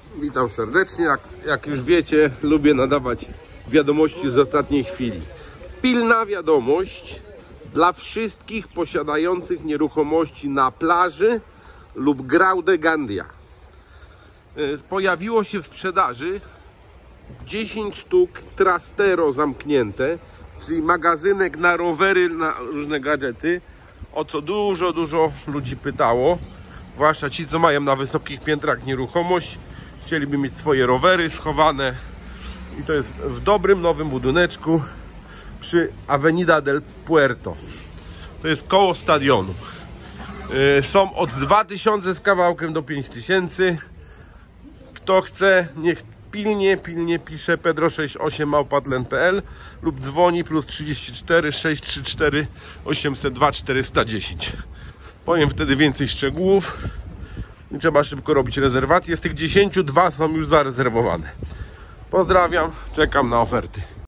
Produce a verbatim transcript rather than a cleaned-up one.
Witam serdecznie. Jak, jak już wiecie, lubię nadawać wiadomości z ostatniej chwili. Pilna wiadomość dla wszystkich posiadających nieruchomości na plaży lub Graude Gandia. Pojawiło się w sprzedaży dziesięć sztuk Trastero zamknięte, czyli magazynek na rowery, na różne gadżety, o co dużo, dużo ludzi pytało. Zwłaszcza ci, co mają na wysokich piętrach nieruchomość, chcieliby mieć swoje rowery schowane. I to jest w dobrym, nowym budyneczku przy Avenida del Puerto. To jest koło stadionu. Yy, są od dwa tysiące z kawałkiem do pięć tysięcy. Kto chce, niech pilnie, pilnie pisze pedro sześćdziesiąt osiem małpa tlen kropka p l lub dzwoni plus trzydzieści cztery sześćset trzydzieści cztery osiemset dwa czterysta dziesięć. Powiem wtedy więcej szczegółów. I trzeba szybko robić rezerwacje. Z tych dziesięciu dwa są już zarezerwowane. Pozdrawiam, czekam na oferty.